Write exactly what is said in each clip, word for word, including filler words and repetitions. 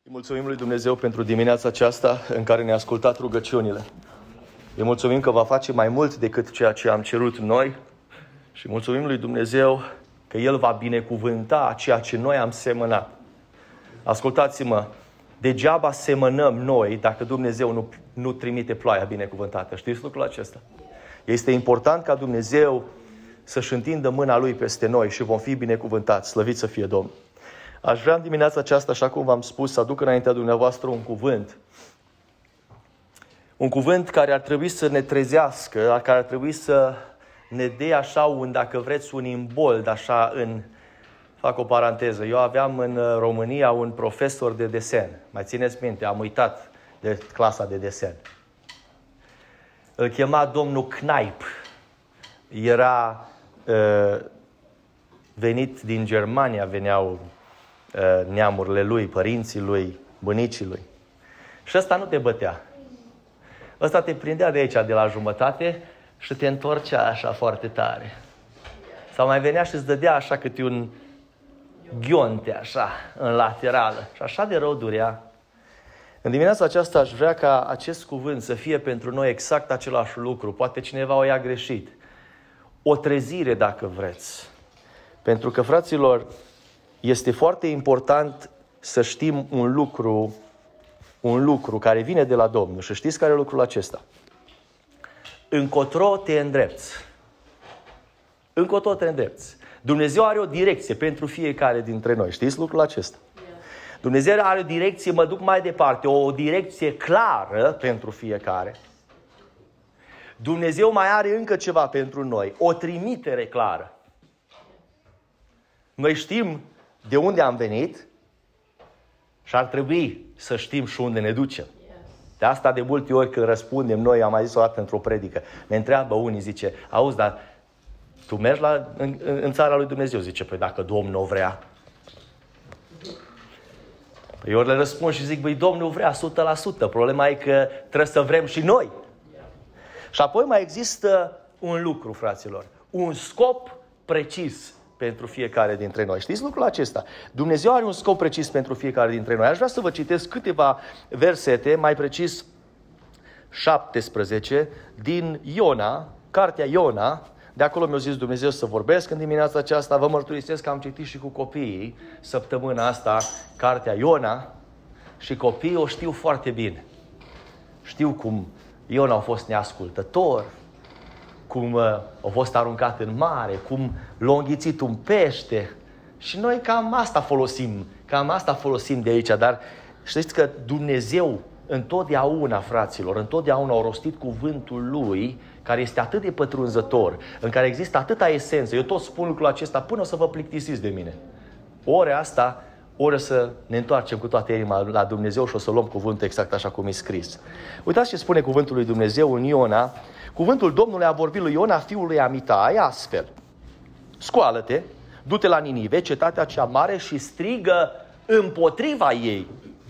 Îi mulțumim lui Dumnezeu pentru dimineața aceasta în care ne-a ascultat rugăciunile. Îi mulțumim că va face mai mult decât ceea ce am cerut noi și mulțumim lui Dumnezeu că El va binecuvânta ceea ce noi am semănat. Ascultați-mă, degeaba semănăm noi dacă Dumnezeu nu, nu trimite ploaia binecuvântată. Știți lucrul acesta? Este important ca Dumnezeu să-și întindă mâna Lui peste noi și vom fi binecuvântați. Slăvit să fie Domnul! Aș vrea în dimineața aceasta, așa cum v-am spus, să aduc înaintea dumneavoastră un cuvânt. Un cuvânt care ar trebui să ne trezească, care ar trebui să ne dea așa un, dacă vreți, un imbold, așa în... Fac o paranteză. Eu aveam în România un profesor de desen. Mai țineți minte, am uitat de clasa de desen. Îl chema domnul Kneip. Era uh, venit din Germania, veneau uh, neamurile lui, părinții lui, bunicii lui. Și ăsta nu te bătea. Ăsta te prindea de aici, de la jumătate și te întorcea așa foarte tare. Sau mai venea și îți dădea așa câte un ghionte așa, în laterală. Și așa de rău durea. În dimineața aceasta aș vrea ca acest cuvânt să fie pentru noi exact același lucru. Poate cineva o ia greșit. O trezire, dacă vreți. Pentru că, fraților, este foarte important să știm un lucru, un lucru care vine de la Domnul. Și știți care e lucrul acesta? Încotro te îndrepți. Încotro te îndrepți. Dumnezeu are o direcție pentru fiecare dintre noi. Știți lucrul acesta? Dumnezeu are o direcție, mă duc mai departe, o direcție clară pentru fiecare. Dumnezeu mai are încă ceva pentru noi, o trimitere clară. Noi știm de unde am venit și ar trebui să știm și unde ne ducem. De asta de multe ori când răspundem noi, am mai zis o dată într-o predică, ne întreabă unii, zice, auzi, dar tu mergi la, în, în țara lui Dumnezeu? Zice, păi dacă Domnul vrea. Păi eu le răspund și zic, băi, Domnul vrea o sută la sută. Problema e că trebuie să vrem și noi. Și apoi mai există un lucru, fraților. Un scop precis pentru fiecare dintre noi. Știți lucrul acesta? Dumnezeu are un scop precis pentru fiecare dintre noi. Aș vrea să vă citesc câteva versete, mai precis șaptesprezece, din Iona, cartea Iona. De acolo mi-a zis Dumnezeu să vorbesc în dimineața aceasta. Vă mărturisesc că am citit și cu copiii săptămâna asta cartea Iona și copiii o știu foarte bine. Știu cum Iona a fost neascultător, cum uh, a fost aruncat în mare, cum l-a înghițit un pește. Și noi cam asta folosim, cam asta folosim de aici. Dar știți că Dumnezeu întotdeauna, fraților, întotdeauna a rostit cuvântul Lui, care este atât de pătrunzător, în care există atâta esență. Eu tot spun lucrul acesta până o să vă plictisiți de mine. Ori asta, ori să ne întoarcem cu toată inima la Dumnezeu și o să luăm cuvântul exact așa cum e scris. Uitați ce spune cuvântul lui Dumnezeu în Iona. Cuvântul Domnului a vorbit lui Iona, fiul lui Amitai, astfel. Scoală-te, du-te la Ninive, cetatea cea mare, și strigă împotriva ei,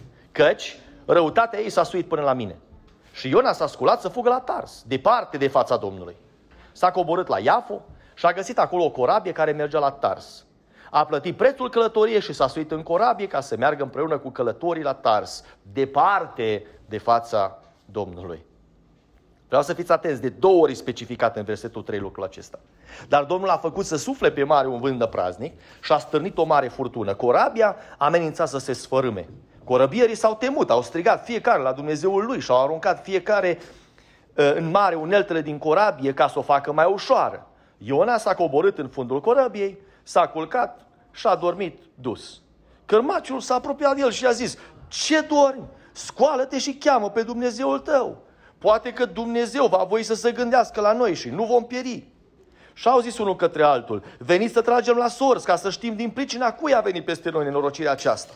căci răutatea ei s-a suit până la mine. Și Iona s-a sculat să fugă la Tars, departe de fața Domnului. S-a coborât la Iafo și a găsit acolo o corabie care mergea la Tars. A plătit prețul călătoriei și s-a suit în corabie ca să meargă împreună cu călătorii la Tars, departe de fața Domnului. Vreau să fiți atenți, de două ori specificat în versetul trei lucrul acesta. Dar Domnul a făcut să sufle pe mare un vânt năpraznic și a stârnit o mare furtună. Corabia a amenințat să se sfărâme. Corăbierii s-au temut, au strigat fiecare la Dumnezeul lui și au aruncat fiecare uh, în mare uneltele din corabie ca să o facă mai ușoară. Iona s-a coborât în fundul corăbiei, s-a culcat și a dormit dus. Cărmaciul s-a apropiat de el și a zis, ce dormi? Scoală-te și cheamă pe Dumnezeul tău. Poate că Dumnezeu va voi să se gândească la noi și nu vom pieri. Și au zis unul către altul, veniți să tragem la sorți ca să știm din pricina cui a venit peste noi nenorocirea aceasta.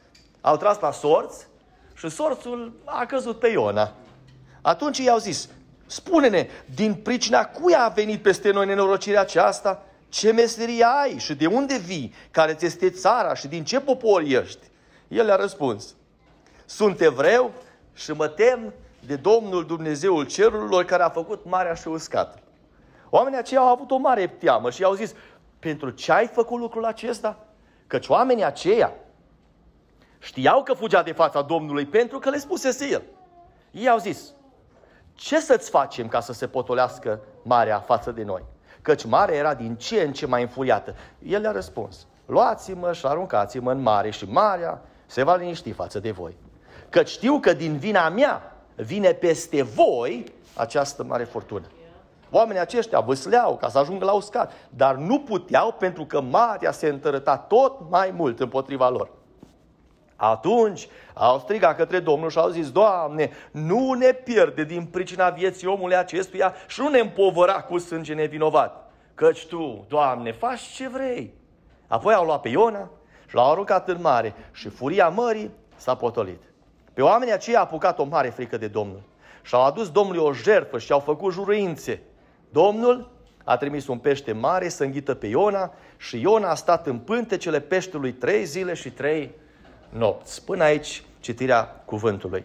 Au tras la sorți și sorțul a căzut pe Iona. Atunci i-au zis, spune-ne, din pricina cui a venit peste noi nenorocirea aceasta? Ce meserie ai și de unde vii? Care ți este țara și din ce popor ești? El le-a răspuns, sunt evreu și mă tem de Domnul Dumnezeul cerurilor care a făcut marea și uscată. Oamenii aceia au avut o mare teamă și i-au zis, pentru ce ai făcut lucrul acesta? Căci oamenii aceia Știau că fugea de fața Domnului pentru că le spusese el. Ei au zis, ce să-ți facem ca să se potolească marea față de noi? Căci marea era din ce în ce mai înfuriată. El le-a răspuns, luați-mă și aruncați-mă în mare și marea se va liniști față de voi. Căci știu că din vina mea vine peste voi această mare furtună. Oamenii aceștia vâsleau ca să ajungă la uscat, dar nu puteau pentru că marea se întărăta tot mai mult împotriva lor. Atunci au strigat către Domnul și au zis, Doamne, nu ne pierde din pricina vieții omului acestuia și nu ne împovăra cu sânge nevinovat. Căci Tu, Doamne, faci ce vrei. Apoi au luat pe Iona și l-au aruncat în mare și furia mării s-a potolit. Pe oamenii aceia a apucat o mare frică de Domnul și au adus Domnului o jertfă și au făcut juruințe. Domnul a trimis un pește mare să înghită pe Iona și Iona a stat în pântecele peștelui trei zile și trei nopți. Până aici citirea cuvântului.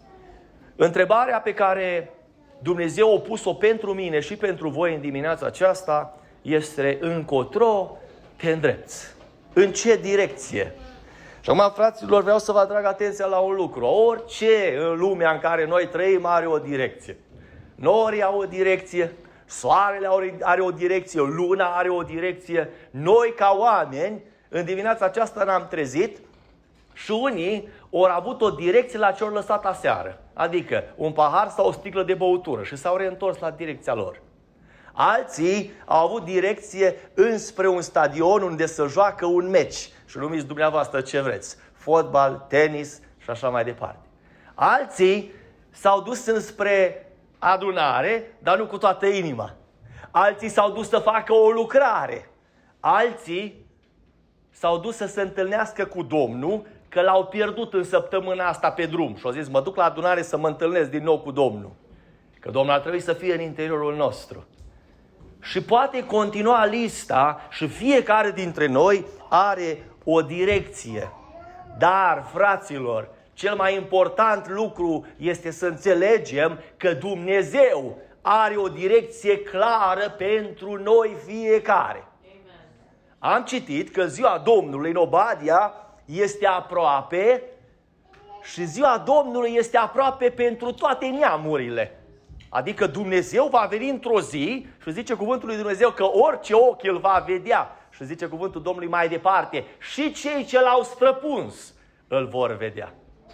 Întrebarea pe care Dumnezeu a pus-o pentru mine și pentru voi în dimineața aceasta este încotro te îndrepți. În ce direcție? Și acum, fraților, vreau să vă atrag atenția la un lucru. Orice în lumea în care noi trăim are o direcție. Norii au o direcție, soarele are o direcție, luna are o direcție. Noi, ca oameni, în dimineața aceasta ne-am trezit și unii au avut o direcție la ce au lăsat aseară. Adică un pahar sau o sticlă de băutură și s-au reîntors la direcția lor. Alții au avut direcție înspre un stadion unde se joacă un meci. Și numiți dumneavoastră ce vreți. Fotbal, tenis și așa mai departe. Alții s-au dus înspre adunare, dar nu cu toată inima. Alții s-au dus să facă o lucrare. Alții s-au dus să se întâlnească cu Domnul, că l-au pierdut în săptămâna asta pe drum. Și au zis, mă duc la adunare să mă întâlnesc din nou cu Domnul. Că Domnul ar trebui să fie în interiorul nostru. Și poate continua lista și fiecare dintre noi are o direcție. Dar, fraților, cel mai important lucru este să înțelegem că Dumnezeu are o direcție clară pentru noi fiecare. Amen. Am citit că ziua Domnului în Obadia este aproape și ziua Domnului este aproape pentru toate neamurile. Adică Dumnezeu va veni într-o zi și zice cuvântul lui Dumnezeu că orice ochi îl va vedea. Și zice cuvântul Domnului mai departe, și cei ce l-au străpuns îl vor vedea.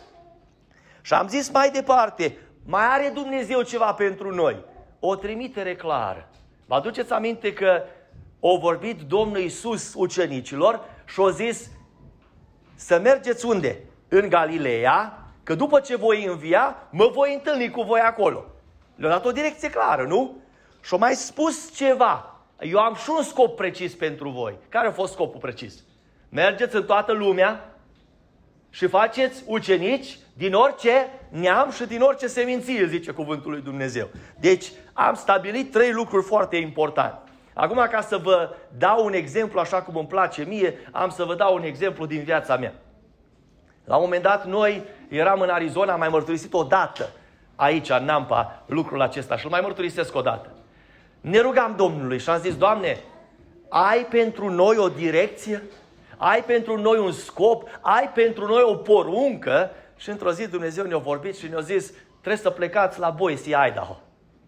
Și am zis mai departe, mai are Dumnezeu ceva pentru noi. O trimitere clară. Vă aduceți aminte că a vorbit Domnul Iisus ucenicilor și a zis să mergeți unde? În Galileea, că după ce voi învia, mă voi întâlni cu voi acolo. Le-a dat o direcție clară, nu? Și a mai spus ceva. Eu am și un scop precis pentru voi. Care a fost scopul precis? Mergeți în toată lumea și faceți ucenici din orice neam și din orice seminție, zice cuvântul lui Dumnezeu. Deci am stabilit trei lucruri foarte importante. Acum, ca să vă dau un exemplu așa cum îmi place mie, am să vă dau un exemplu din viața mea. La un moment dat, noi eram în Arizona, am mai mărturisit o dată aici, în Nampa, lucrul acesta și îl mai mărturisesc o dată. Ne rugam Domnului și am zis, Doamne, ai pentru noi o direcție? Ai pentru noi un scop? Ai pentru noi o poruncă? Și într-o zi Dumnezeu ne-a vorbit și ne-a zis, trebuie să plecați la Boise, Idaho.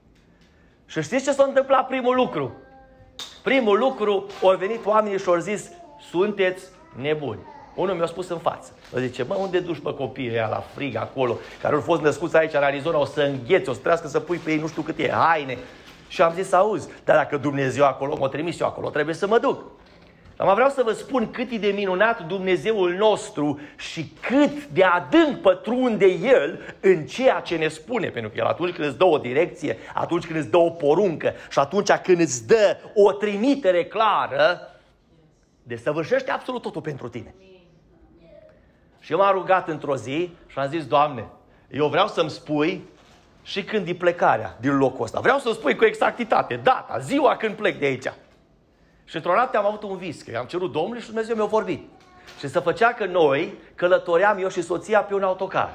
Și știți ce s-a întâmplat primul lucru? Primul lucru, au venit oamenii și au zis, sunteți nebuni. Unul mi-a spus în față. Mă zice, mă, unde duci pe copiii ăia la frig acolo, care au fost născuți aici în Arizona, o să îngheți, o să trească să pui pe ei nu știu câte haine. Și am zis, auzi, dar dacă Dumnezeu acolo m-a trimis eu acolo, trebuie să mă duc. Dar vreau să vă spun cât e de minunat Dumnezeul nostru și cât de adânc pătrunde El în ceea ce ne spune. Pentru că El atunci când îți dă o direcție, atunci când îți dă o poruncă și atunci când îți dă o trimitere clară, desăvârșește absolut totul pentru tine. Și eu m-am rugat într-o zi și am zis, Doamne, eu vreau să-mi spui și când e plecarea din locul ăsta. Vreau să-mi spui cu exactitate, data, ziua când plec de aici. Și într-o noapte am avut un vis, că am cerut Domnului și Dumnezeu mi-a vorbit. Și se făcea că noi călătoream eu și soția pe un autocar.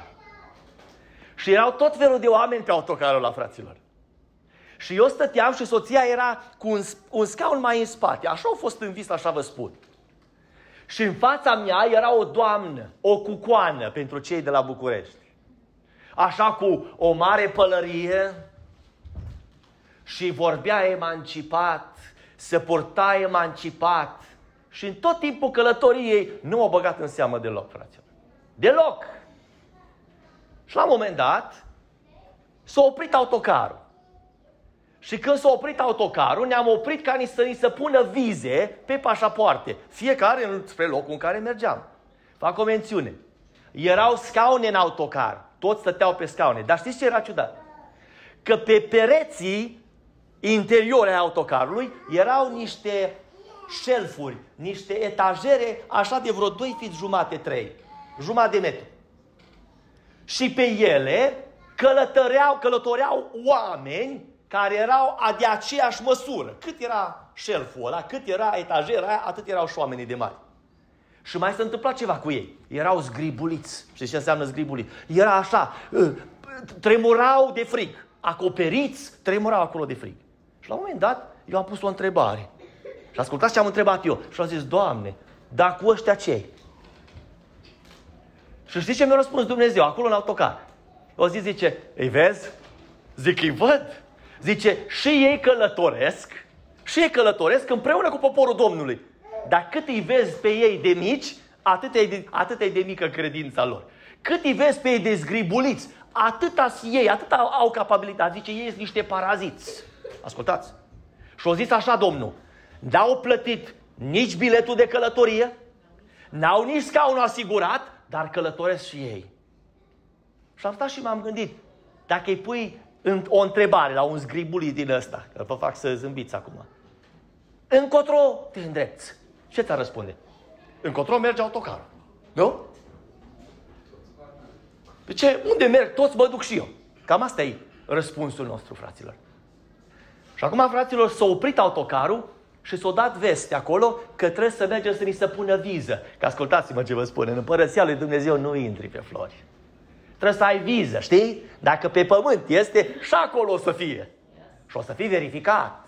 Și erau tot felul de oameni pe autocarul ăla, fraților. Și eu stăteam și soția era cu un, un scaun mai în spate. Așa a fost în vis, așa vă spun. Și în fața mea era o doamnă, o cucoană pentru cei de la București. Așa cu o mare pălărie și vorbea emancipat, se purta emancipat. Și în tot timpul călătoriei nu m-a băgat în seamă deloc, fraților. Deloc! Și la un moment dat s-a oprit autocarul. Și când s-a oprit autocarul, ne-am oprit ca să ni se pună vize pe pașapoarte. Fiecare spre locul în care mergeam. Fac o mențiune. Erau scaune în autocar. Toți stăteau pe scaune. Dar știți ce era ciudat? Că pe pereții interiori ai autocarului erau niște șelfuri, niște etajere așa de vreo doi feet jumate, trei. Jumătate de metru. Și pe ele călătoreau, călătoreau oameni care erau de aceeași măsură. Cât era șelful ăla, cât era etajera aia, atât erau și oamenii de mari. Și mai se întâmpla ceva cu ei. Erau zgribuliți. Știți ce înseamnă zgribulit? Era așa, tremurau de frig. Acoperiți, tremurau acolo de frig. Și la un moment dat, eu am pus o întrebare. Și ascultați ce am întrebat eu. Și am zis, Doamne, dar cu ăștia ce? Și știți ce mi-a răspuns Dumnezeu acolo în autocar? O zi zice, îi vezi? Zic, îi văd. Zice, și ei călătoresc, și ei călătoresc împreună cu poporul Domnului. Dar cât îi vezi pe ei de mici, atât e de, atât e de mică credința lor. Cât îi vezi pe ei de zgribuliți, atâta ei, atâta au capabilitate. Zice, ei sunt niște paraziți. Ascultați. Și au zis așa Domnul, n-au plătit nici biletul de călătorie, n-au nici scaunul asigurat, dar călătoresc și ei. Și am stat și m-am gândit, dacă îi pui o întrebare la un zgribulit din ăsta, că vă fac să zâmbiți acum, încotro te îndrepți. Ce ți-ar răspunde? Încotro merge autocarul. Nu? Pe ce? Unde merg toți, mă duc și eu. Cam asta e răspunsul nostru, fraților. Și acum, fraților, s-a oprit autocarul și s-a dat veste acolo că trebuie să mergem să ni se pună viză. Că ascultați-mă ce vă spun, în Împărăția lui Dumnezeu nu intri pe flori. Trebuie să ai viză, știi? Dacă pe pământ este, și acolo o să fie. Și o să fie verificat.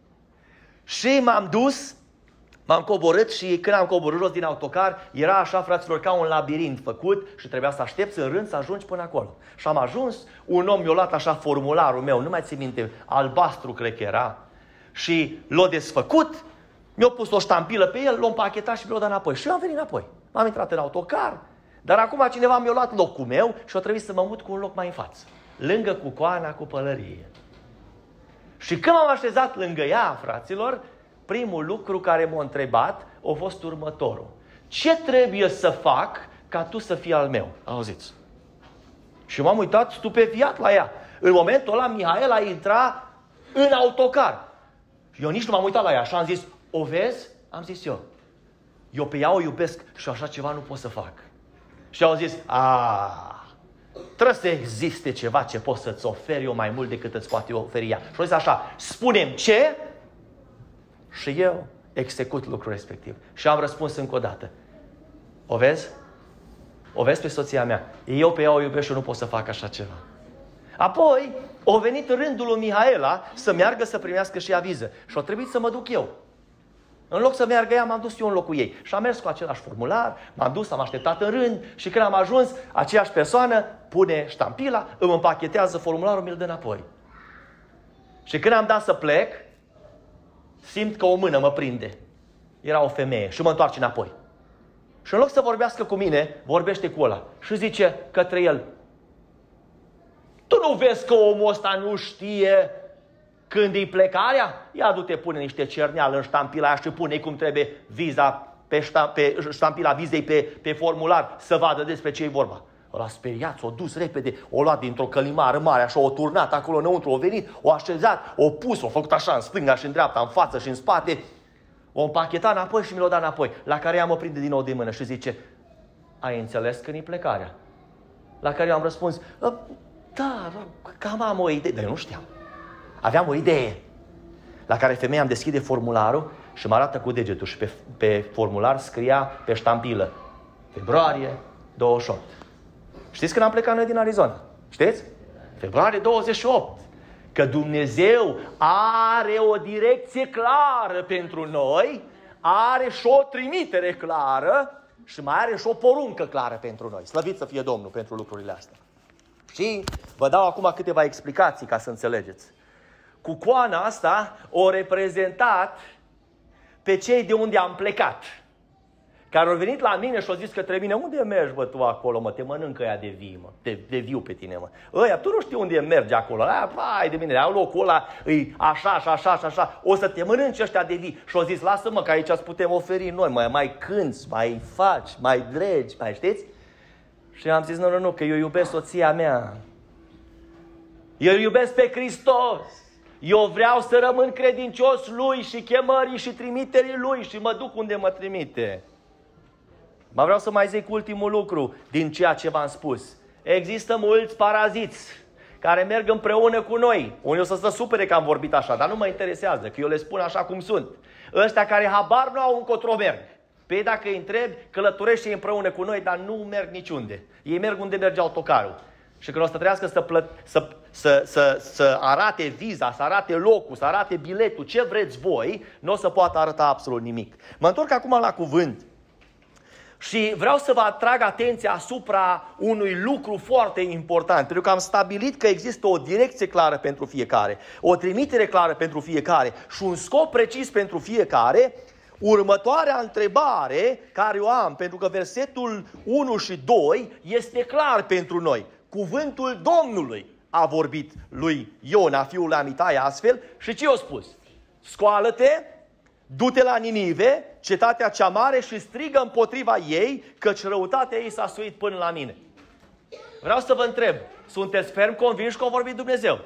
Și m-am dus, m-am coborât și când am coborât jos din autocar, era așa, fraților, ca un labirint făcut și trebuia să aștepți în rând să ajungi până acolo. Și am ajuns, un om mi-a luat așa formularul meu, nu mai țin minte, albastru cred că era, și l-a desfăcut, mi-a pus o ștampilă pe el, l-a împachetat și mi-l-a dat înapoi. Și eu am venit înapoi. M-am intrat în autocar, dar acum cineva mi-a luat locul meu și a trebuit să mă mut cu un loc mai în față, lângă cucoana cu pălărie. Și când m-am așezat lângă ea, fraților, primul lucru care m-a întrebat a fost următorul. Ce trebuie să fac ca tu să fii al meu? Auziți? Și m-am uitat stupefiat la ea. În momentul ăla, Mihaela intra în autocar. Eu nici nu m-am uitat la ea și am zis, o vezi? Am zis eu. Eu pe ea o iubesc și așa ceva nu pot să fac. Și au zis, a, trebuie să existe ceva ce pot să-ți oferi eu mai mult decât îți poate oferi ea. Și au zis așa, spune-mi ce? Și eu execut lucrul respectiv. Și am răspuns încă o dată. O vezi? O vezi pe soția mea. Eu pe ea o iubesc și eu nu pot să fac așa ceva. Apoi, a venit rândul lui Mihaela să meargă să primească și ea viză. Și a trebuit să mă duc eu. În loc să meargă ea, m-am dus eu în locul ei. Și am mers cu același formular, m-am dus, am așteptat în rând și când am ajuns, aceeași persoană pune ștampila, îmi împachetează formularul, mi-l dă înapoi. Și când am dat să plec, simt că o mână mă prinde. Era o femeie și mă întoarce înapoi. Și în loc să vorbească cu mine, vorbește cu ăla. Și zice către el, tu nu vezi că omul ăsta nu știe când e plecarea? Ia du-te, pune niște cerneală în ștampila aia și pune cum trebuie viza pe, ștam, pe ștampila vizei pe, pe formular să vadă despre ce e vorba. Ăla speriat, s-a dus repede, o luat dintr-o călimară mare, așa, o turnat acolo înăuntru, o venit, o așezat, o pus, o făcut așa în stânga și în dreapta, în față și în spate, o împachetat înapoi și mi l-o dat înapoi. La care ea mă prinde din nou de mână și zice, ai înțeles când e plecarea? La care eu am răspuns, da, cam am o idee, dar eu nu știam. Aveam o idee. La care femeia îmi deschide formularul și mă arată cu degetul și pe, pe formular scria pe ștampilă februarie douăzeci și opt. Știți când am plecat noi din Arizona? Știți? februarie douăzeci și opt. Că Dumnezeu are o direcție clară pentru noi, are și o trimitere clară și mai are și o poruncă clară pentru noi. Slăvit să fie Domnul pentru lucrurile astea. Și vă dau acum câteva explicații ca să înțelegeți. Cucoana asta o reprezentat pe cei de unde am plecat, care au venit la mine și au zis către mine: unde mergi, bă, tu acolo, mă, te mănâncă ea de vii, mă, de, de viu pe tine, mă. Ăia, tu nu știi unde mergi acolo, aia, vai de mine, au locul ăla, îi așa, și așa, și așa, o să te mănânci ăștia de vii. Și au zis: lasă-mă, că aici îți putem oferi noi, mai, mai cânți, mai faci, mai dregi, mai știți? Și am zis: nu, nu, nu, că eu iubesc soția mea. Eu iubesc pe Hristos. Eu vreau să rămân credincios Lui și chemării și trimiterii Lui și mă duc unde mă trimite. Mă vreau să mai zic ultimul lucru din ceea ce v-am spus. Există mulți paraziți care merg împreună cu noi. Unii o să se supere că am vorbit așa, dar nu mă interesează, că eu le spun așa cum sunt. Ăștia care habar nu au încotro merg. Pe ei dacă îi întrebi, călătorește împreună cu noi, dar nu merg niciunde. Ei merg unde merge autocarul. Și când o să trebuiască să, plă, să, să, să, să arate viza, să arate locul, să arate biletul, ce vreți voi, nu o să poată arăta absolut nimic. Mă întorc acum la cuvânt. Și vreau să vă atrag atenția asupra unui lucru foarte important, pentru că am stabilit că există o direcție clară pentru fiecare, o trimitere clară pentru fiecare și un scop precis pentru fiecare. Următoarea întrebare care o am, pentru că versetul unu și doi este clar pentru noi. Cuvântul Domnului a vorbit lui Iona, fiul lui Amitai, astfel și ce i-a spus? Scoală-te, du-te la Ninive, cetatea cea mare, și strigă împotriva ei, căci răutatea ei s-a suit până la mine. Vreau să vă întreb, sunteți ferm convinși că a vorbit Dumnezeu?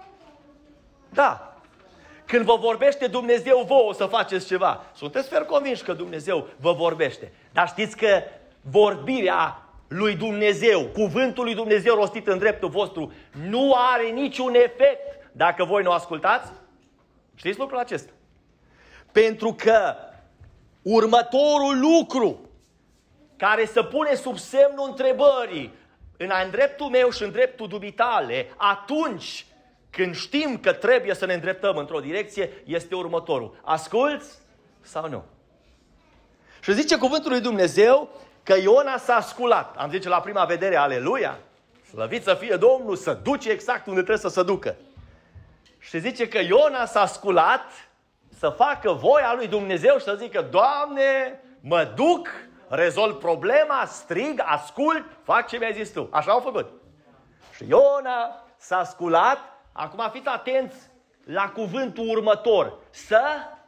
Da. Când vă vorbește Dumnezeu vouă să faceți ceva, sunteți ferm convinși că Dumnezeu vă vorbește. Dar știți că vorbirea lui Dumnezeu, cuvântul lui Dumnezeu rostit în dreptul vostru, nu are niciun efect dacă voi nu ascultați? Știți lucrul acesta? Pentru că următorul lucru care se pune sub semnul întrebării în dreptul meu și în dreptul dumitale, atunci când știm că trebuie să ne îndreptăm într-o direcție, este următorul: asculți sau nu? Și zice cuvântul lui Dumnezeu că Iona s-a sculat. Am zice la prima vedere, aleluia, slăvit să fie Domnul, să duce exact unde trebuie să se ducă. Și zice că Iona s-a sculat să facă voia lui Dumnezeu și să zică: Doamne, mă duc, rezolv problema, strig, ascult, fac ce mi-ai zis tu. Așa au făcut. Și Iona s-a sculat. Acum fiți atenți la cuvântul următor: să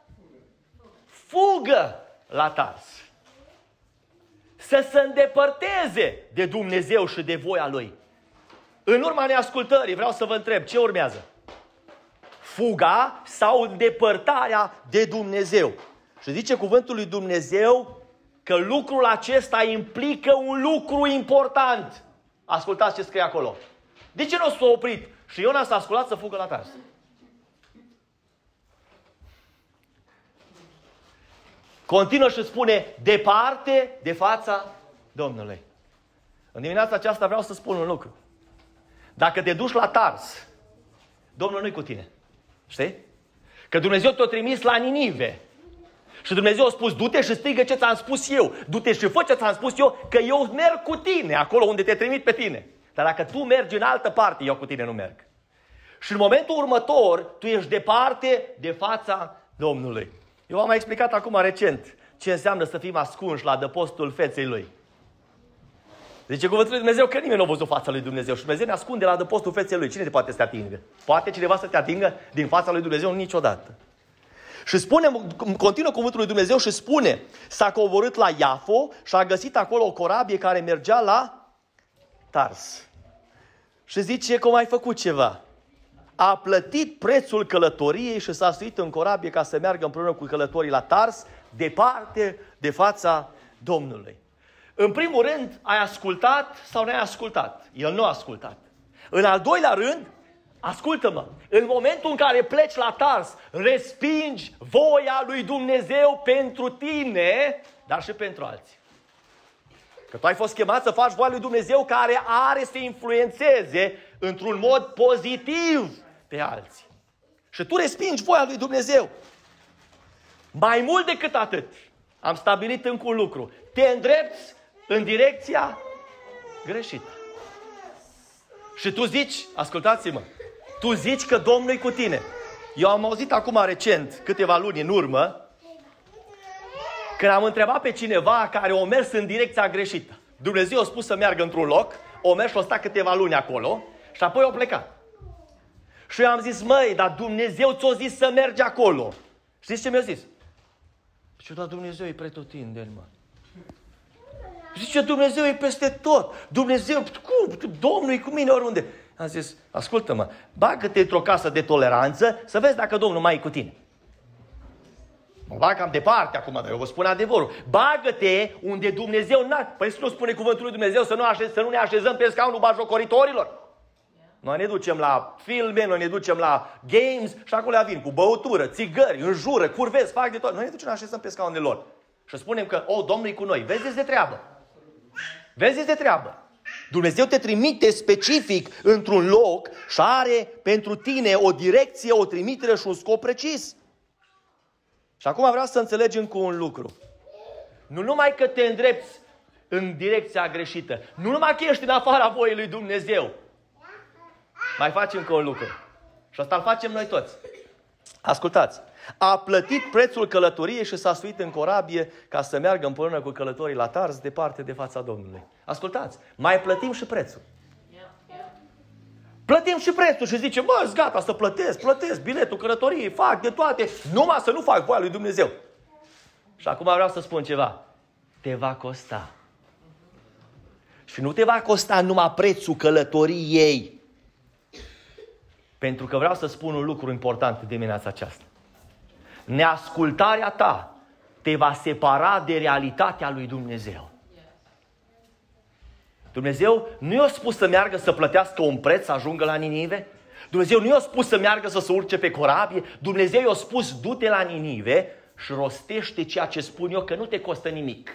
fugă la Tars. Să se îndepărteze de Dumnezeu și de voia Lui. În urma neascultării vreau să vă întreb, ce urmează? Fuga sau îndepărtarea de Dumnezeu? Și zice cuvântul lui Dumnezeu că lucrul acesta implică un lucru important. Ascultați ce scrie acolo. De ce nu s-a oprit? Și Iona s-a sculat să fugă la Tars. Continuă și spune: departe de fața Domnului. În dimineața aceasta vreau să spun un lucru. Dacă te duci la Tars, Domnul nu-i cu tine. Știi? Că Dumnezeu te-a trimis la Ninive. Și Dumnezeu a spus: du-te și strigă ce ți-am spus eu. Du-te și fă ce ți-am spus eu, că eu merg cu tine acolo unde te trimit pe tine. Dar dacă tu mergi în altă parte, eu cu tine nu merg. Și în momentul următor, tu ești departe de fața Domnului. Eu am mai explicat acum recent ce înseamnă să fim ascunși la adăpostul feței Lui. Zice cuvântul lui Dumnezeu că nimeni nu a văzut fața lui Dumnezeu și Dumnezeu ne ascunde la adăpostul feței Lui. Cine te poate să te atingă? Poate cineva să te atingă din fața lui Dumnezeu? Niciodată. Și spune, continuă cuvântul lui Dumnezeu și spune: s-a coborât la Iafo și a găsit acolo o corabie care mergea la Tars. Și zice că a mai făcut ceva. A plătit prețul călătoriei și s-a suit în corabie ca să meargă împreună cu călătorii la Tars, departe de fața Domnului. În primul rând, ai ascultat sau n-ai ascultat? El nu a ascultat. În al doilea rând, ascultă-mă, în momentul în care pleci la Tars, respingi voia lui Dumnezeu pentru tine, dar și pentru alții. Că tu ai fost chemat să faci voia lui Dumnezeu, care are să influențeze într-un mod pozitiv pe alții. Și tu respingi voia lui Dumnezeu. Mai mult decât atât, am stabilit încă un lucru. Te îndrepți în direcția greșită. Și tu zici, ascultați-mă, tu zici că Domnul e cu tine. Eu am auzit acum recent, câteva luni în urmă, când am întrebat pe cineva care a mers în direcția greșită. Dumnezeu a spus să meargă într-un loc, o mers și o sta câteva luni acolo și apoi a plecat. Și eu am zis, măi, dar Dumnezeu ți-a zis să mergi acolo. Știți ce mi-a zis? Și dar Dumnezeu e pretutindeni, mă. Zice, Dumnezeu e peste tot. Dumnezeu, cum? Domnul e cu mine oriunde. Am zis, ascultă-mă, bagă-te într-o casă de toleranță să vezi dacă Domnul mai e cu tine. Mă bag cam departe acum, dar eu vă spun adevărul. Bagă-te unde Dumnezeu n-a... Păi să nu spune cuvântul lui Dumnezeu să nu, așez, să nu ne așezăm pe scaunul bajocoritorilor. Noi ne ducem la filme, noi ne ducem la games și acolo vin cu băutură, țigări, înjură, curvezi, fac de tot. Noi ne ducem, ne așezăm pe scaunele lor. Și spunem că, oh, Domnul e cu noi. Vezi de treabă. Vezi de treabă. Dumnezeu te trimite specific într-un loc și are pentru tine o direcție, o trimitere și un scop precis. Și acum vreau să înțelegem cu un lucru. Nu numai că te îndrepți în direcția greșită, nu numai că ești în afara voii lui Dumnezeu, mai facem încă un lucru. Și asta îl facem noi toți. Ascultați. A plătit prețul călătoriei și s-a suit în corabie ca să meargă împreună cu călătorii la Tars, departe de fața Domnului. Ascultați. Mai plătim și prețul. Plătim și prețul și zicem, mă, gata să plătesc, plătesc biletul călătoriei, fac de toate, numai să nu fac voia lui Dumnezeu. Și acum vreau să spun ceva. Te va costa. Și nu te va costa numai prețul călătoriei. Pentru că vreau să spun un lucru important dimineața aceasta. Neascultarea ta te va separa de realitatea lui Dumnezeu. Dumnezeu nu i-a spus să meargă să plătească un preț să ajungă la Ninive. Dumnezeu nu i-a spus să meargă să se urce pe corabie. Dumnezeu i-a spus du-te la Ninive și rostește ceea ce spun eu că nu te costă nimic.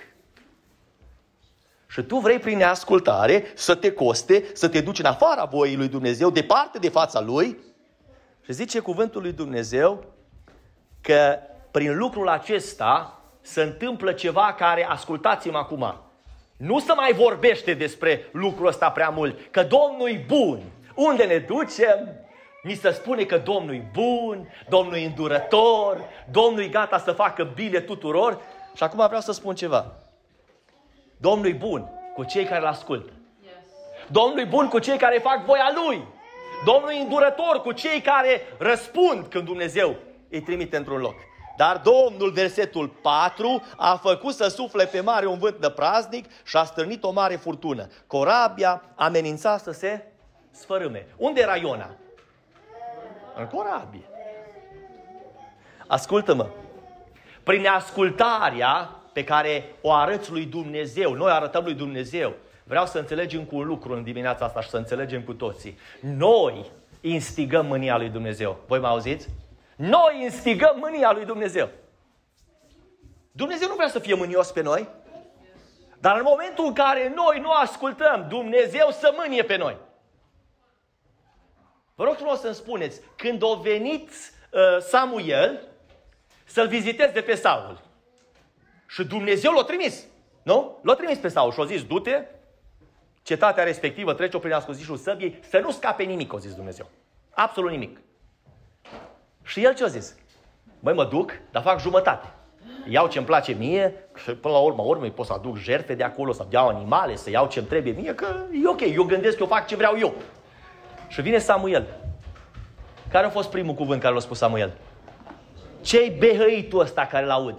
Și tu vrei prin neascultare să te coste, să te duci în afara voii lui Dumnezeu, departe de fața lui. Și zice cuvântul lui Dumnezeu că prin lucrul acesta se întâmplă ceva care, ascultați-mă acum, nu se mai vorbește despre lucrul ăsta prea mult, că Domnul e bun. Unde ne ducem? Ni se spune că Domnul e bun, Domnul e îndurător, Domnul e gata să facă bine tuturor. Și acum vreau să spun ceva. Domnul e bun cu cei care îl ascultă. Domnul e bun cu cei care fac voia Lui. Domnul e îndurător cu cei care răspund când Dumnezeu îi trimite într-un loc. Dar Domnul, versetul patru, a făcut să sufle pe mare un vânt năpraznic și a stârnit o mare furtună. Corabia amenința să se sfărâme. Unde era Iona? În corabie. Ascultă-mă. Prin ascultarea pe care o arăți lui Dumnezeu, noi arătăm lui Dumnezeu, vreau să înțelegem cu un lucru în dimineața asta și să înțelegem cu toții. Noi instigăm mânia lui Dumnezeu. Voi mă auziți? Noi instigăm mânia lui Dumnezeu. Dumnezeu nu vrea să fie mânios pe noi, dar în momentul în care noi nu ascultăm, Dumnezeu să mânie pe noi. Vă rog frumos să-mi spuneți, când a venit uh, Samuel să-l viziteze pe Saul, și Dumnezeu l-a trimis, nu? L-a trimis pe Saul și a zis, du-te, cetatea respectivă, trece-o prin ascuțișul săbiei, să nu scape nimic, a zis Dumnezeu. Absolut nimic. Și el ce a zis? Băi, mă duc, dar fac jumătate. Iau ce-mi place mie și până la urmă, urmă pot să aduc jertfe de acolo, să iau animale, să iau ce-mi trebuie mie, că e ok, eu gândesc, eu fac ce vreau eu. Și vine Samuel. Care a fost primul cuvânt care l-a spus Samuel? Ce-i behăitul ăsta care l-aud?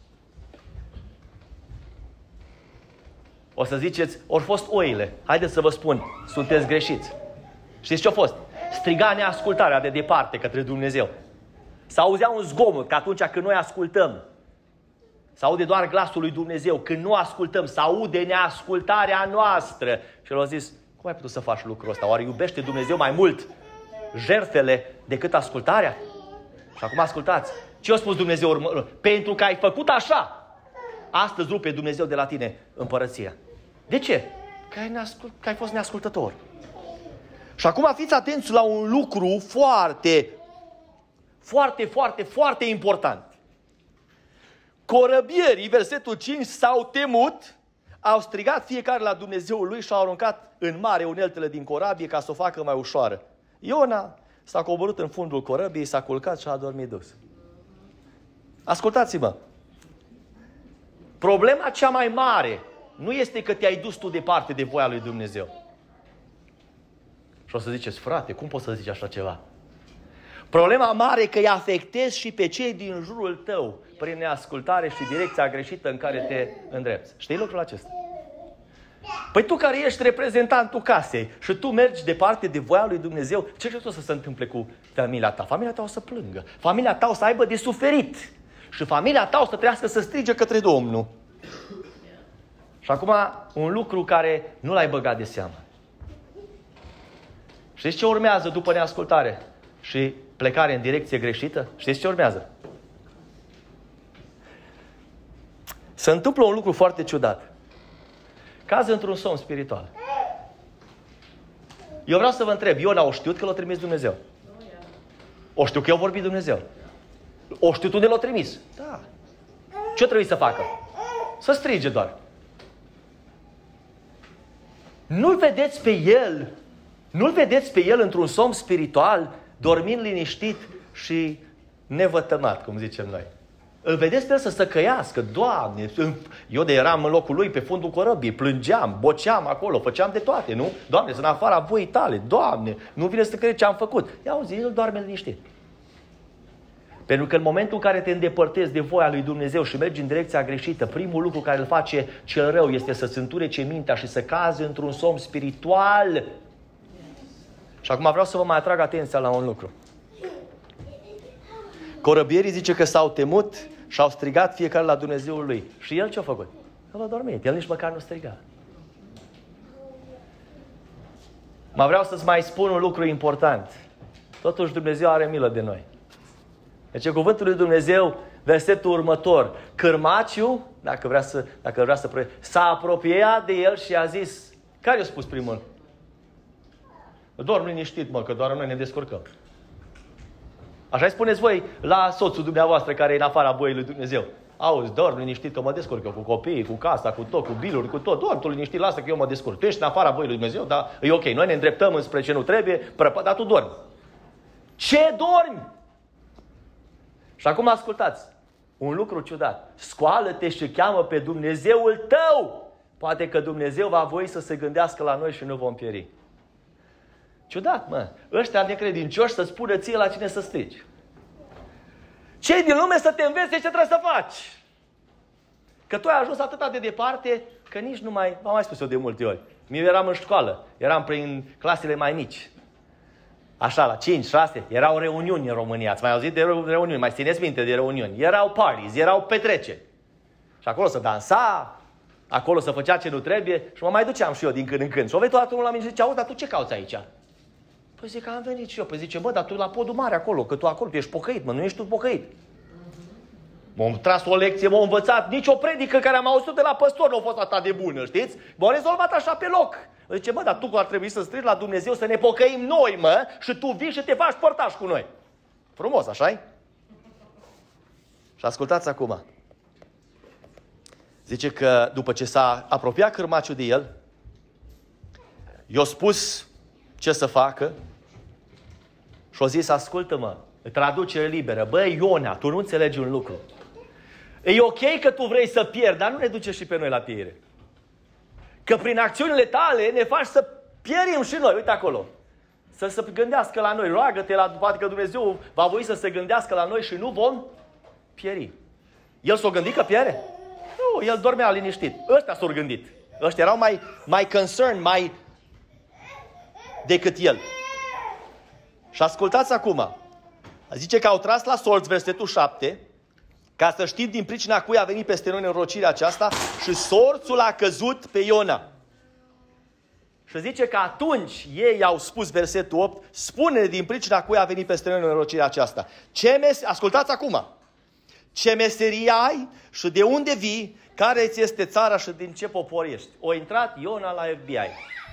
O să ziceți, ori fost oile. Haideți să vă spun, sunteți greșiți. Știți ce a fost? Striga neascultarea de departe către Dumnezeu. S-auzea un zgomot, că atunci când noi ascultăm, s-aude doar glasul lui Dumnezeu. Când nu ascultăm, s-aude neascultarea noastră. Și el a zis, cum ai putut să faci lucrul ăsta? Oare iubește Dumnezeu mai mult jertfele decât ascultarea? Și acum ascultați. Ce a spus Dumnezeu urmă? Pentru că ai făcut așa, astăzi rupe Dumnezeu de la tine împărăția. De ce? Că ai, neascult... că ai fost neascultător. Și acum fiți atenți la un lucru foarte, foarte, foarte, foarte important. corăbierii, versetul cinci, s-au temut, au strigat fiecare la Dumnezeul lui și au aruncat în mare uneltele din corabie ca să o facă mai ușoară. Iona s-a coborât în fundul corăbiei, s-a culcat și a dormit dus. Ascultați-mă. Problema cea mai mare nu este că te-ai dus tu departe de voia lui Dumnezeu. Și o să ziceți, frate, cum poți să zici așa ceva? Problema mare e că îi afectezi și pe cei din jurul tău prin neascultare și direcția greșită în care te îndrepți. Știi lucrul acesta? Păi tu care ești reprezentantul casei și tu mergi departe de voia lui Dumnezeu, ce crezi o să se întâmple cu familia ta? Familia ta o să plângă. Familia ta o să aibă de suferit. Și familia ta o să trească să strige către Domnul. Și acum un lucru care nu l-ai băgat de seamă. Știți ce urmează după neascultare și plecare în direcție greșită? Știți ce urmează? Se întâmplă un lucru foarte ciudat. Caz într-un somn spiritual. Eu vreau să vă întreb, Iona o știut că l-a trimis Dumnezeu? O știu că i-a vorbit Dumnezeu? O știu unde l-a trimis? Da. Ce trebuie să facă? Să strige doar. Nu-l vedeți pe el, nu-l vedeți pe el într-un somn spiritual, dormind liniștit și nevătămat, cum zicem noi. Îl vedeți pe el să se căiască. Doamne, eu de eram în locul lui pe fundul corăbiei, plângeam, boceam acolo, făceam de toate, nu? Doamne, sunt în afara voii tale. Doamne, nu vine să crezi ce am făcut. Ia auzi, el doarme liniștit. Pentru că în momentul în care te îndepărtezi de voia lui Dumnezeu și mergi în direcția greșită, primul lucru care îl face cel rău este să-ți întunece mintea și să cazi într-un somn spiritual. Și acum vreau să vă mai atrag atenția la un lucru. Corăbierii zice că s-au temut și au strigat fiecare la Dumnezeul lui. Și el ce-a făcut? El a dormit. El nici măcar nu striga. Mă vreau să-ți mai spun un lucru important. Totuși Dumnezeu are milă de noi. Deci cuvântul lui Dumnezeu, versetul următor. Cârmaciu, dacă vrea să, dacă vrea să s-a apropiat de el și a zis, care i-a spus primul? Dorm liniștit, mă, că doar noi ne descurcăm. Așa spuneți voi la soțul dumneavoastră care e în afara voii lui Dumnezeu. Auzi, dorm liniștit că mă descurc eu cu copiii, cu casa, cu tot, cu biluri, cu tot. Dorm tu liniștit, lasă că eu mă descurc. Tu ești în afara voii lui Dumnezeu, dar e ok. Noi ne îndreptăm înspre ce nu trebuie, prăpăt, dar tu dormi. Ce dormi? Și acum ascultați. Un lucru ciudat. Scoală-te și cheamă pe Dumnezeul tău. Poate că Dumnezeu va voi să se gândească la noi și nu vom pieri. Ciudat, mă. Ăștia necredincioși să spună ție la cine să strigi. Cei din lume să te învețe ce trebuie să faci. Că tu ai ajuns atât de departe că nici nu mai... V-am mai spus eu de multe ori. Eu eram în școală. Eram prin clasele mai mici. Așa, la cinci, șase. Erau reuniuni în România. Ați mai auzit de reuniuni? Mai țineți minte de reuniuni? Erau parties, erau petreceri. Și acolo se dansa, acolo se făcea ce nu trebuie și mă mai duceam și eu din când în când. Și o vei toată unul la mine și zice, auzi, dar tu ce cauți aici? Păi zic că am venit și eu. Păi zice, bă, dar tu la podul mare acolo, că tu acolo, tu ești pocăit, mă, nu ești tu pocăit. M-am tras o lecție, m-am învățat, nici o predică care am auzit de la păstor nu a fost atât de bună, știți? M-am rezolvat așa pe loc. Zice, bă, dar tu ar trebui să strigi la Dumnezeu să ne pocăim noi, mă, și tu vii și te faci părtaș cu noi. Frumos, așa-i? Și ascultați acum. Zice că după ce s-a apropiat cârmaciul de el, i-a spus ce să facă și a zis, ascultă-mă, traducere liberă, bă, Iona, tu nu înțelegi un lucru. E ok că tu vrei să pierzi, dar nu ne duce și pe noi la piere. Că prin acțiunile tale ne faci să pierim și noi, uite acolo. Să se gândească la noi, roagă-te la poate că Dumnezeu va voi să se gândească la noi și nu vom pieri. El s-a gândit că piere? Nu, el dormea liniștit. Ăștia s-au gândit. Ăștia erau mai, mai concerned, mai decât el. Și ascultați acum. Zice că au tras la sorți, versetul șapte, ca să știm din pricina cui a venit peste noi nenorocirea aceasta și sorțul a căzut pe Iona. Și zice că atunci ei au spus, versetul opt, spune din pricina cui a venit peste noi nenorocirea aceasta. Ce mes- Ascultați acum. Ce meserie ai și de unde vii, care ți este țara și din ce popor ești. O intrat Iona la F B I.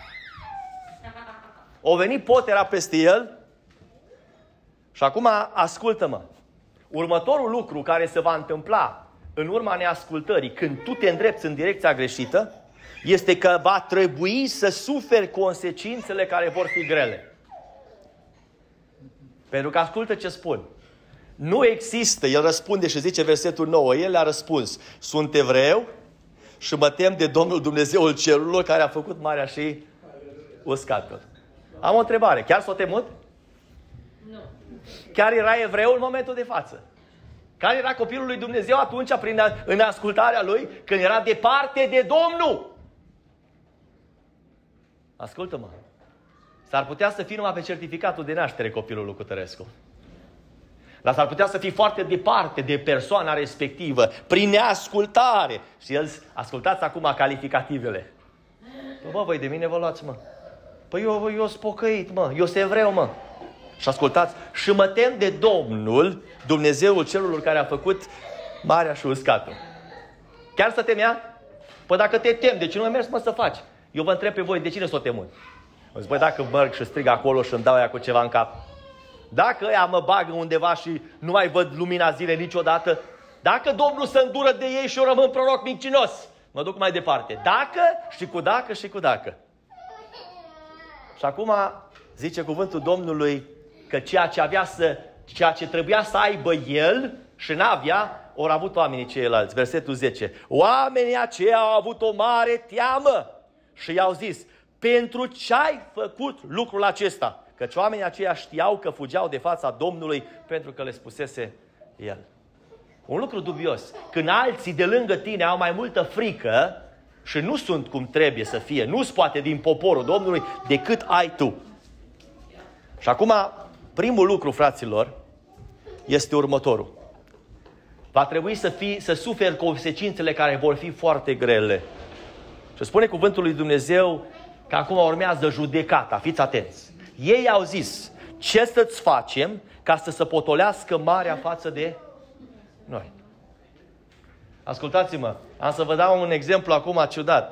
O venit potera peste el și acum ascultă-mă. Următorul lucru care se va întâmpla în urma neascultării, când tu te îndrepți în direcția greșită, este că va trebui să suferi consecințele care vor fi grele. Pentru că ascultă ce spun. Nu există, el răspunde și zice versetul nouă, el a răspuns, sunt evreu și mă tem de Domnul Dumnezeul cerurilor care a făcut marea și uscatul. Am o întrebare, chiar s-o temut? Nu. Chiar era evreu în momentul de față? Care era copilul lui Dumnezeu atunci prin, în ascultarea lui când era departe de Domnul? Ascultă-mă. S-ar putea să fii numai pe certificatul de naștere copilul lui Cutărescu. Dar s-ar putea să fii foarte departe de persoana respectivă, prin neascultare. Și el, ascultați acum calificativele. Păi, bă, voi de mine vă luați, mă. Păi eu, eu sunt pocăit, mă. Eu sunt evreu, mă. Și ascultați, și mă tem de Domnul, Dumnezeul cerurilor care a făcut marea și uscatul. Chiar să temea? Păi dacă te tem, de ce nu mai mergi, mă, să faci? Eu vă întreb pe voi, de cine s-o temut? Zic, băi, dacă merg și strig acolo și îmi dau aia cu ceva în cap, dacă ăia mă bagă undeva și nu mai văd lumina zilei niciodată, dacă Domnul se îndură de ei și eu rămân proroc mincinos, mă duc mai departe. Dacă și cu dacă și cu dacă. Și acum zice cuvântul Domnului că ceea ce avea să, ceea ce trebuia să aibă el și n-avea, au avut oamenii ceilalți. Versetul zece. Oamenii aceia au avut o mare teamă și i-au zis, pentru ce ai făcut lucrul acesta? Căci oamenii aceia știau că fugeau de fața Domnului pentru că le spusese el. Un lucru dubios. Când alții de lângă tine au mai multă frică și nu sunt cum trebuie să fie, nu-ți poate din poporul Domnului decât ai tu. Și acum, primul lucru, fraților, este următorul. Va trebui să, fii, să suferi consecințele care vor fi foarte grele. Și spune cuvântul lui Dumnezeu că acum urmează judecata. Fiți atenți. Ei au zis, ce să-ți facem ca să se potolească marea față de noi? Ascultați-mă, am să vă dau un exemplu acum ciudat.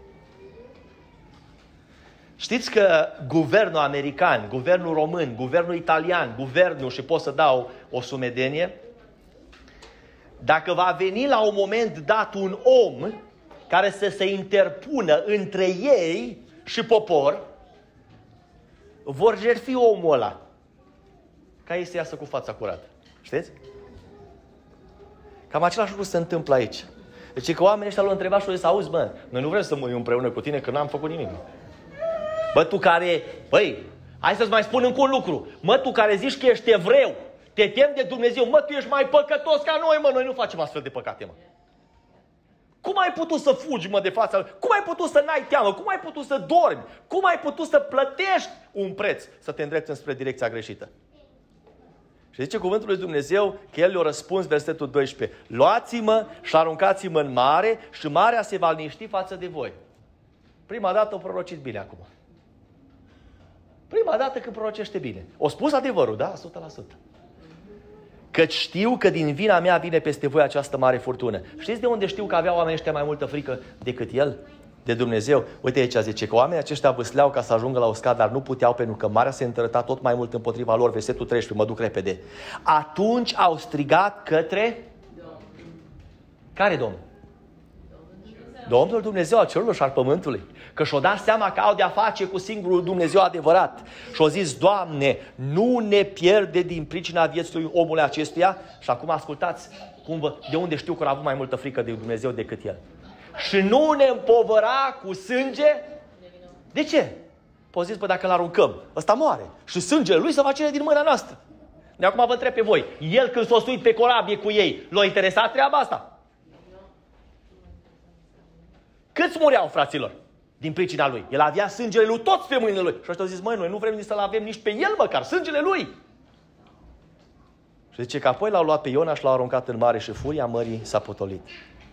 Știți că guvernul american, guvernul român, guvernul italian, guvernul, și pot să dau o sumedenie, dacă va veni la un moment dat un om care să se interpună între ei și popor, vor jertfi omul ăla ca ei să iasă cu fața curată. Știți? Cam același lucru se întâmplă aici. Deci că oamenii ăștia l-au întrebat și au zis, auzi, bă, noi nu vrem să murim împreună cu tine că n-am făcut nimic. Bă, tu care, băi, hai să-ți mai spun încă un lucru. Mă, tu care zici că ești evreu, te temi de Dumnezeu, mă, tu ești mai păcătos ca noi, mă, noi nu facem astfel de păcate, mă. Cum ai putut să fugi, mă, de fața lui? Cum ai putut să n-ai teamă? Cum ai putut să dormi? Cum ai putut să plătești un preț să te îndrepți spre direcția greșită? Și zice cuvântul lui Dumnezeu că el le-a răspuns, versetul doisprezece. Luați-mă și aruncați-mă în mare și marea se va liniști față de voi. Prima dată o prorocit bine acum. Prima dată când prorocește bine. O spus adevărul, da? o sută la sută. Căci știu că din vina mea vine peste voi această mare furtună. Știți de unde știu că aveau oamenii ăștia mai multă frică decât el? De Dumnezeu. Uite aici zice că oamenii aceștia vâsleau ca să ajungă la uscat, dar nu puteau pentru că marea se întărăta tot mai mult împotriva lor. Versetul treisprezece, mă duc repede. Atunci au strigat către... Care Domn? Domnul Dumnezeu al cerurilor și al pământului. Că și-o dat seama că au de-a face cu singurul Dumnezeu adevărat. Și-o zis, Doamne, nu ne pierde din pricina vieții omului acestuia. Și acum ascultați cum vă, de unde știu că a avut mai multă frică de Dumnezeu decât el. Și nu ne împovăra cu sânge. De ce? Păi zis, păi dacă îl aruncăm, ăsta moare. Și sângele lui se va cere din mâna noastră. De acum vă întreb pe voi. El când s-a suit pe corabie cu ei, l-a interesat treaba asta? Câți mureau, fraților, din pricina lui? El avea sângele lui toți pe mâinile lui. Și ăștia au zis, măi, noi nu vrem nici să-l avem nici pe el măcar, sângele lui. Și zice că apoi l-au luat pe Iona și l-au aruncat în mare și furia mării s-a potolit.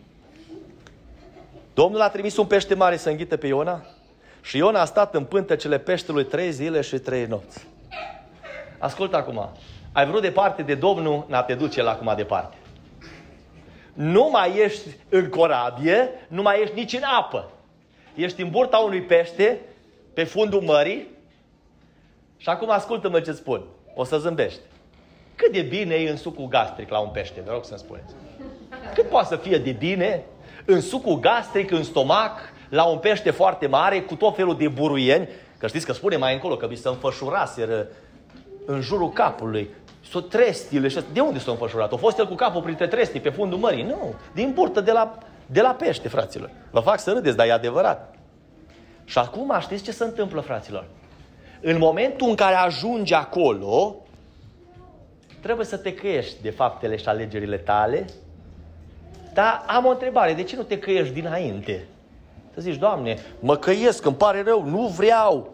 Domnul a trimis un pește mare să înghită pe Iona și Iona a stat în pântecele peștelui trei zile și trei nopți. Ascultă acum, ai vrut departe de Domnul, n-a te duce la acum departe. Nu mai ești în corabie, nu mai ești nici în apă. Ești în burta unui pește, pe fundul mării. Și acum ascultă-mă ce spun. O să zâmbești. Cât de bine e în sucul gastric la un pește? Vă rog să-mi spuneți. Cât poate să fie de bine în sucul gastric, în stomac, la un pește foarte mare, cu tot felul de buruieni, că știți că spune mai încolo că vi se înfășuraseră în jurul capului. S-o trestile și de unde s-a înfășurat? A fost el cu capul printre trestii pe fundul mării? Nu, din burtă de la, de la pește, fraților. Vă fac să râdeți, dar e adevărat. Și acum știți ce se întâmplă, fraților? În momentul în care ajungi acolo, trebuie să te căiești de faptele și alegerile tale. Dar am o întrebare, de ce nu te căiești dinainte? Să zici, Doamne, mă căiesc, îmi pare rău, nu vreau.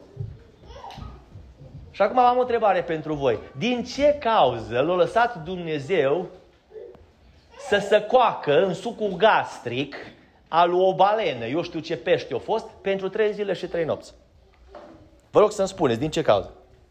Și acum am o întrebare pentru voi. Din ce cauză l-a lăsat Dumnezeu să se coacă în sucul gastric al o balenă, eu știu ce pește a fost, pentru trei zile și trei nopți? Vă rog să-mi spuneți, din ce cauză?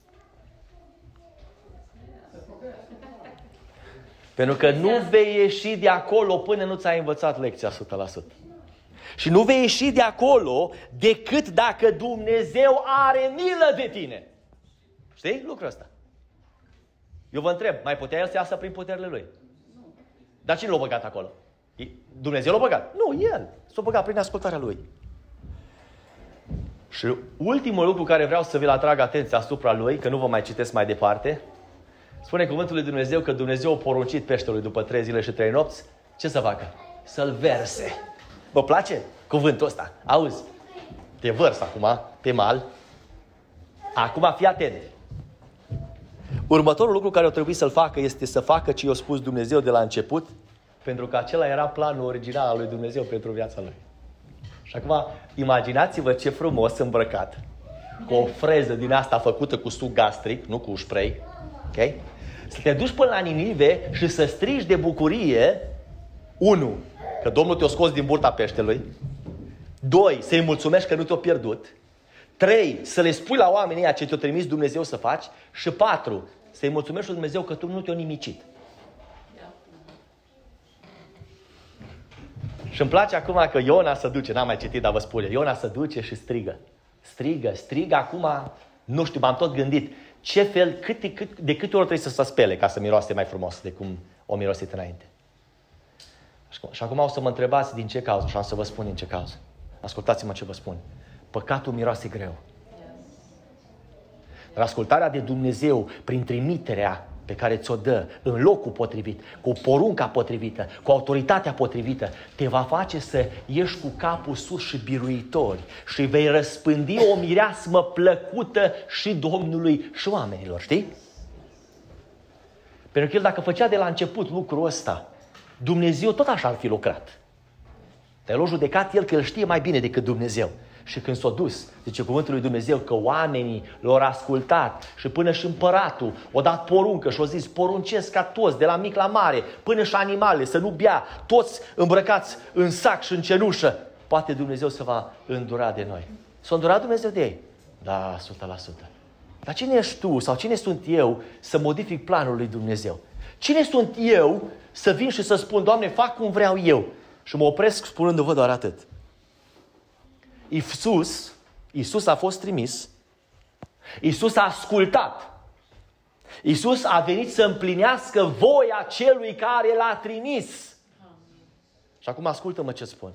Pentru că nu vei ieși de acolo până nu ți-ai învățat lecția o sută la sută. Și nu vei ieși de acolo decât dacă Dumnezeu are milă de tine. Știi lucrul ăsta? Eu vă întreb, mai putea el să iasă prin puterile lui? Dar cine l-a băgat acolo? Dumnezeu l-a băgat? Nu, el. S-a băgat prin ascultarea lui. Și ultimul lucru care vreau să vi-l atrag atenția asupra lui, că nu vă mai citesc mai departe, spune cuvântul lui Dumnezeu că Dumnezeu a poruncit peștelui după trei zile și trei nopți, ce să facă? Să-l verse. Vă place cuvântul ăsta? Auzi, te vărs acum pe mal. Acum fii atent. Următorul lucru care o trebuie să-l facă este să facă ce i-a spus Dumnezeu de la început, pentru că acela era planul original al lui Dumnezeu pentru viața lui. Și acum imaginați-vă ce frumos îmbrăcat, cu o freză din asta făcută cu suc gastric, nu cu spray, ok? Să te duci până la Ninive și să strigi de bucurie, unu, că Domnul te-a scos din burta peștelui, doi, să-i mulțumești că nu te-a pierdut, trei, să le spui la oamenii ăia ce te-a trimis Dumnezeu să faci și patru, să-i mulțumești lui Dumnezeu că tu nu te-a nimicit. Și îmi place acum că Iona se duce, n-am mai citit, dar vă spune, Iona se duce și strigă. Strigă, strigă acum, nu știu, m-am tot gândit, ce fel, cât, cât, de câte ori trebuie să se spele ca să miroase mai frumos de cum o mirosit înainte. Și acum o să mă întrebați din ce cauză și am să vă spun din ce cauză. Ascultați-mă ce vă spun. Păcatul miroase greu. Dar ascultarea de Dumnezeu prin trimiterea pe care ți-o dă în locul potrivit, cu porunca potrivită, cu autoritatea potrivită, te va face să ieși cu capul sus și biruitori și vei răspândi o mireasmă plăcută și Domnului și oamenilor, știi? Pentru că el dacă făcea de la început lucrul ăsta, Dumnezeu tot așa ar fi lucrat. Dar l-a judecat el că el știe mai bine decât Dumnezeu. Și când s-a dus, zice cuvântul lui Dumnezeu, că oamenii l-au ascultat și până și împăratul o dat poruncă și a zis, poruncesc ca toți, de la mic la mare, până și animale, să nu bea, toți îmbrăcați în sac și în cenușă, poate Dumnezeu se va îndura de noi. S-a îndurat Dumnezeu de ei? Da, o sută la sută. Dar cine ești tu sau cine sunt eu să modific planul lui Dumnezeu? Cine sunt eu să vin și să spun, Doamne, fac cum vreau eu? Și mă opresc spunându-vă doar atât. Iisus, Iisus a fost trimis, Iisus a ascultat, Iisus a venit să împlinească voia celui care l-a trimis. Și acum ascultă-mă ce spun.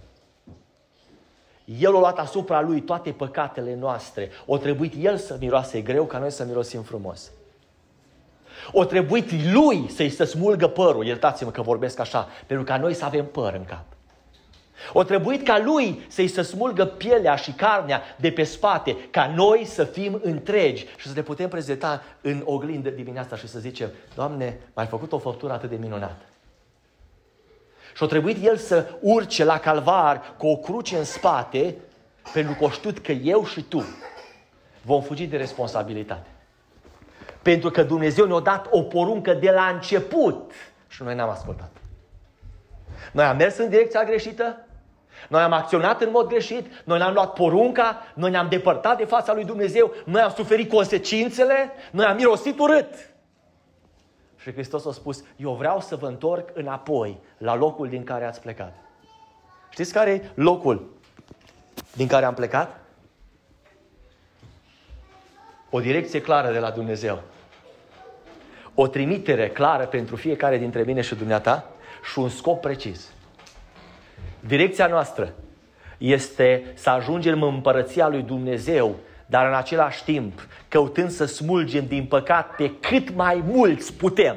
El a luat asupra lui toate păcatele noastre. O trebuit el să miroase greu ca noi să mirosim frumos. O trebuit lui să-i să smulgă părul, iertați-mă că vorbesc așa, pentru ca noi să avem păr în cap. O trebuit ca lui să-i să smulgă pielea și carnea de pe spate, ca noi să fim întregi și să ne putem prezenta în oglindă dimineața și să zicem, Doamne, m-ai făcut o făptură atât de minunată. Și o trebuit el să urce la calvar cu o cruce în spate, pentru că o știut că eu și tu vom fugi de responsabilitate. Pentru că Dumnezeu ne-a dat o poruncă de la început și noi n-am ascultat. Noi am mers în direcția greșită, noi am acționat în mod greșit, noi ne-am luat porunca, noi ne-am depărtat de fața lui Dumnezeu, noi am suferit consecințele, noi am mirosit urât. Și Hristos a spus, eu vreau să vă întorc înapoi la locul din care ați plecat. Știți care e locul din care am plecat? O direcție clară de la Dumnezeu. o trimitere clară pentru fiecare dintre mine și dumneata și un scop precis. Direcția noastră este să ajungem în împărăția lui Dumnezeu, dar în același timp căutând să smulgem din păcat pe cât mai mulți putem.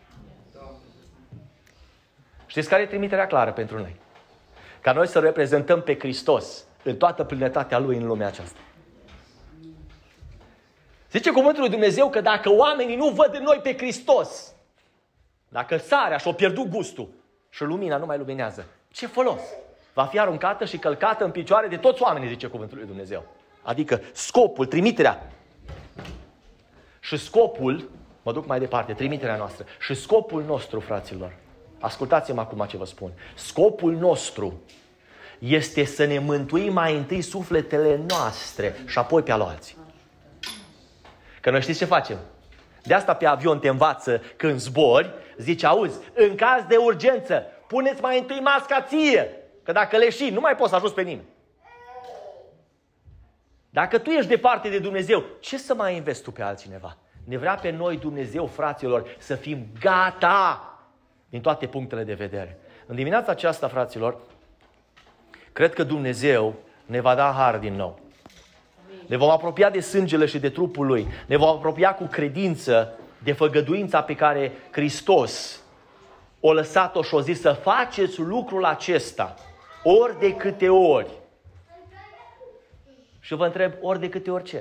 Știți care e trimiterea clară pentru noi? Ca noi să reprezentăm pe Hristos în toată plinătatea Lui în lumea aceasta. Zice cuvântul lui Dumnezeu că dacă oamenii nu văd în noi pe Hristos, dacă sarea și-o pierdut gustul și lumina nu mai luminează, ce folos? Va fi aruncată și călcată în picioare de toți oamenii, zice cuvântul lui Dumnezeu. Adică scopul, trimiterea. Și scopul, mă duc mai departe, trimiterea noastră. Și scopul nostru, fraților, ascultați-mă acum ce vă spun. Scopul nostru este să ne mântuim mai întâi sufletele noastre și apoi pe alții. Că noi știți ce facem? De asta pe avion te învață când zbori, zice, auzi, în caz de urgență, puneți mai întâi masca ție, că dacă leșini, nu mai poți să ajungi pe nimeni. Dacă tu ești departe de Dumnezeu, ce să mai investi tu pe altcineva? Ne vrea pe noi Dumnezeu, fraților, să fim gata din toate punctele de vedere. În dimineața aceasta, fraților, cred că Dumnezeu ne va da har din nou. Ne vom apropia de sângele și de trupul Lui. Ne vom apropia cu credință de făgăduința pe care Hristos o lăsat-o și o zis să faceți lucrul acesta ori de câte ori. Și vă întreb, ori de câte ori ce?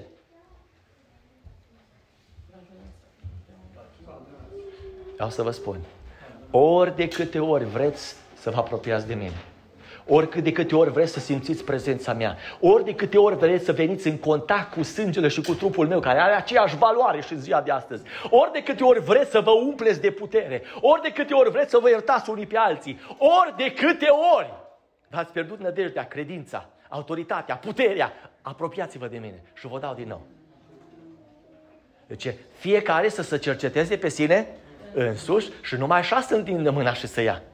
Vreau să vă spun. Ori de câte ori vreți să vă apropiați de mine. Ori de câte ori vreți să simțiți prezența mea. Ori de câte ori vreți să veniți în contact cu sângele și cu trupul meu, care are aceeași valoare și în ziua de astăzi. Ori de câte ori vreți să vă umpleți de putere. Ori de câte ori vreți să vă iertați unii pe alții. Ori de câte ori v-ați pierdut nădejdea, credința, autoritatea, puterea, apropiați-vă de mine și vă dau din nou. Deci fiecare să se cerceteze pe sine însuși și numai așa să întindă mâna și să ia.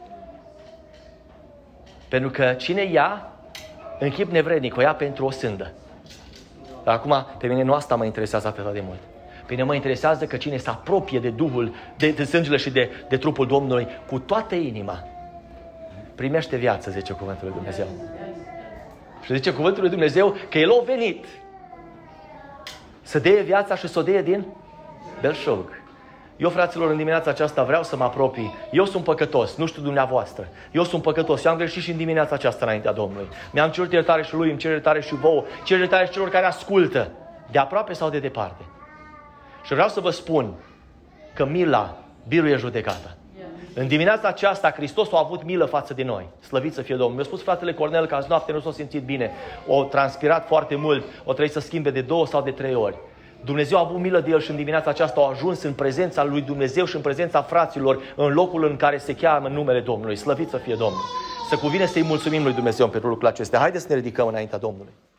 Pentru că cine ia, în chip nevrednic, o ia pentru o sândă. Dar acum, pe mine nu asta mă interesează atât de mult. Pe mine mă interesează că cine se apropie de Duhul, de, de sângele și de, de trupul Domnului, cu toată inima, primește viață, zice cuvântul lui Dumnezeu. Și zice cuvântul lui Dumnezeu că El a venit să dea viața și să o dea din belșug. Eu, fraților, în dimineața aceasta vreau să mă apropii. Eu sunt păcătos, nu știu dumneavoastră. Eu sunt păcătos. Eu am greșit și în dimineața aceasta înaintea Domnului. Mi-am cerut iertare și Lui, îmi cer iertare și vouă. Cer iertare și celor care ascultă, de aproape sau de departe. Și vreau să vă spun că mila biruie judecata. În dimineața aceasta, Hristos a avut milă față de noi. Slăvit să fie Domnul. Mi-a spus fratele Cornel că azi noapte nu s-a simțit bine. O transpirat foarte mult. O trebuie să schimbe de două sau de trei ori. Dumnezeu a avut milă de el și în dimineața aceasta a ajuns în prezența lui Dumnezeu și în prezența fraților în locul în care se cheamă numele Domnului. Slăvit să fie Domnul. Să cuvine să-i mulțumim lui Dumnezeu pentru lucrul acesta. Haideți să ne ridicăm înaintea Domnului.